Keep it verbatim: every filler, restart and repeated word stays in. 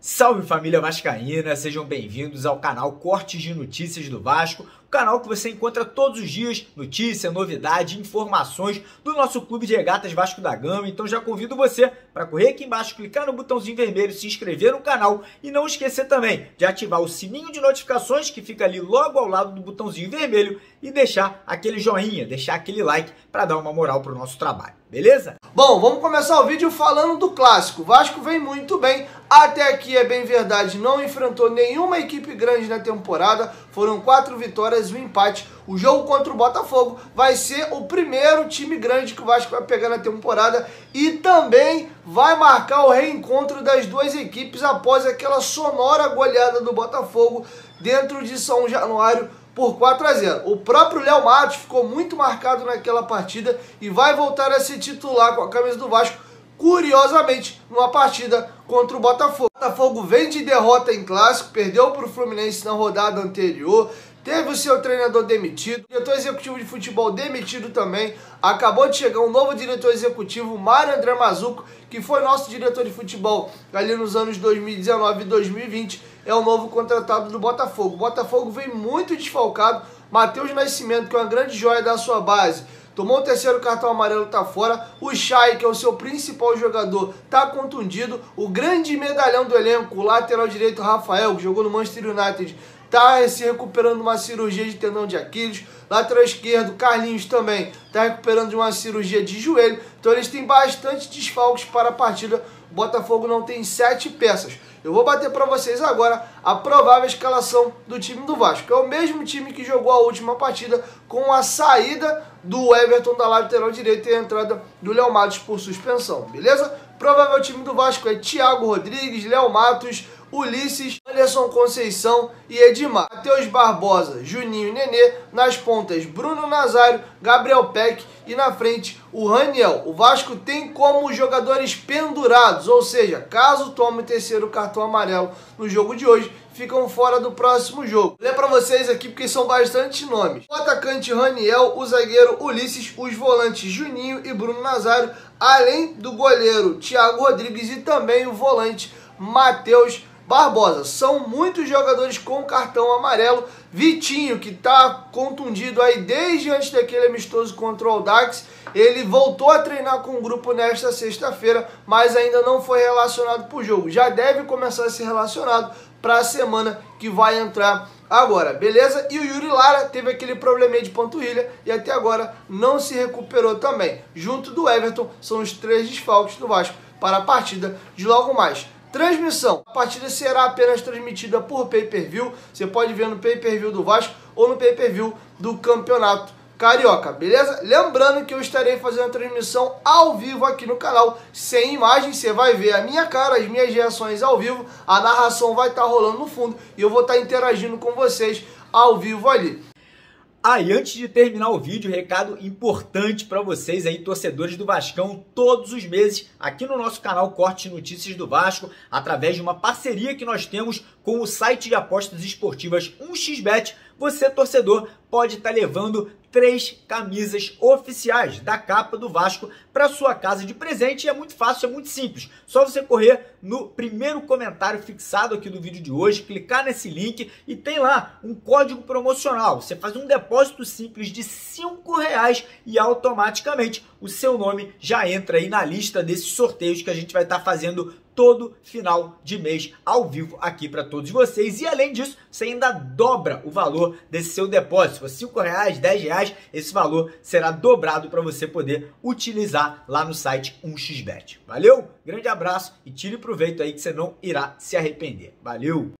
Salve família vascaína, sejam bem-vindos ao canal Cortes de Notícias do Vasco, o canal que você encontra todos os dias notícia, novidade, informações do nosso clube de regatas Vasco da Gama. Então já convido você para correr aqui embaixo, clicar no botãozinho vermelho, se inscrever no canal e não esquecer também de ativar o sininho de notificações que fica ali logo ao lado do botãozinho vermelho e deixar aquele joinha, deixar aquele like para dar uma moral para o nosso trabalho, beleza? Bom, vamos começar o vídeo falando do clássico. O Vasco vem muito bem, até aqui é bem verdade, não enfrentou nenhuma equipe grande na temporada, foram quatro vitórias e um empate. O jogo contra o Botafogo vai ser o primeiro time grande que o Vasco vai pegar na temporada e também vai marcar o reencontro das duas equipes após aquela sonora goleada do Botafogo dentro de São Januário por quatro a zero. O próprio Léo Matos ficou muito marcado naquela partida e vai voltar a se titular com a camisa do Vasco, curiosamente, numa partida contra o Botafogo. O Botafogo vem de derrota em clássico, perdeu para o Fluminense na rodada anterior, teve o seu treinador demitido, o diretor executivo de futebol demitido também, acabou de chegar um novo diretor executivo, Mário André Mazzuco, que foi nosso diretor de futebol ali nos anos dois mil e dezenove e dois mil e vinte, é o novo contratado do Botafogo. O Botafogo vem muito desfalcado, Matheus Nascimento, que é uma grande joia da sua base, tomou o terceiro cartão amarelo, tá fora. O Chay, que é o seu principal jogador, tá contundido. O grande medalhão do elenco, o lateral direito Rafael, que jogou no Manchester United, tá se recuperando de uma cirurgia de tendão de Aquiles. Lateral esquerdo, Carlinhos também tá recuperando de uma cirurgia de joelho. Então eles têm bastante desfalques para a partida. O Botafogo não tem sete peças. Eu vou bater para vocês agora a provável escalação do time do Vasco. É o mesmo time que jogou a última partida, com a saída do Everton da lateral direita e a entrada do Léo Matos por suspensão, beleza? Provável time do Vasco é Thiago Rodrigues, Léo Matos, Ulisses, Anderson Conceição e Edmar. Matheus Barbosa, Juninho e Nenê. Nas pontas, Bruno Nazário, Gabriel Peck e na frente o Raniel. O Vasco tem como jogadores pendurados, ou seja, caso tome o terceiro cartão amarelo no jogo de hoje, ficam fora do próximo jogo. Vou ler para vocês aqui porque são bastante nomes. O atacante Raniel, o zagueiro Ulisses, os volantes Juninho e Bruno Nazário, além do goleiro Thiago Rodrigues e também o volante Matheus Barbosa. São muitos jogadores com cartão amarelo. Vitinho, que está contundido aí desde antes daquele amistoso contra o Audax, ele voltou a treinar com o grupo nesta sexta-feira, mas ainda não foi relacionado para o jogo. Já deve começar a ser relacionado para a semana que vai entrar agora, beleza? E o Yuri Lara teve aquele probleminha de panturrilha e até agora não se recuperou também. Junto do Everton, são os três desfalques do Vasco para a partida de logo mais. Transmissão. A partida será apenas transmitida por pay-per-view. Você pode ver no pay-per-view do Vasco ou no pay-per-view do Campeonato Carioca, beleza? Lembrando que eu estarei fazendo a transmissão ao vivo aqui no canal, sem imagem. Você vai ver a minha cara, as minhas reações ao vivo, a narração vai estar rolando no fundo e eu vou estar interagindo com vocês ao vivo ali. Ah, e antes de terminar o vídeo, recado importante para vocês aí, torcedores do Vascão, todos os meses aqui no nosso canal Cortes Notícias do Vasco, através de uma parceria que nós temos com o site de apostas esportivas um x bet, você, torcedor, pode estar levando três camisas oficiais da capa do Vasco para sua casa de presente. E é muito fácil, é muito simples. Só você correr no primeiro comentário fixado aqui do vídeo de hoje, clicar nesse link e tem lá um código promocional. Você faz um depósito simples de cinco reais e automaticamente o seu nome já entra aí na lista desses sorteios que a gente vai estar fazendo todo final de mês ao vivo aqui para todos vocês. E além disso, você ainda dobra o valor desse seu depósito. Se for cinco reais, dez reais, esse valor será dobrado para você poder utilizar lá no site um x bet. Valeu? Grande abraço e tire proveito aí que você não irá se arrepender. Valeu!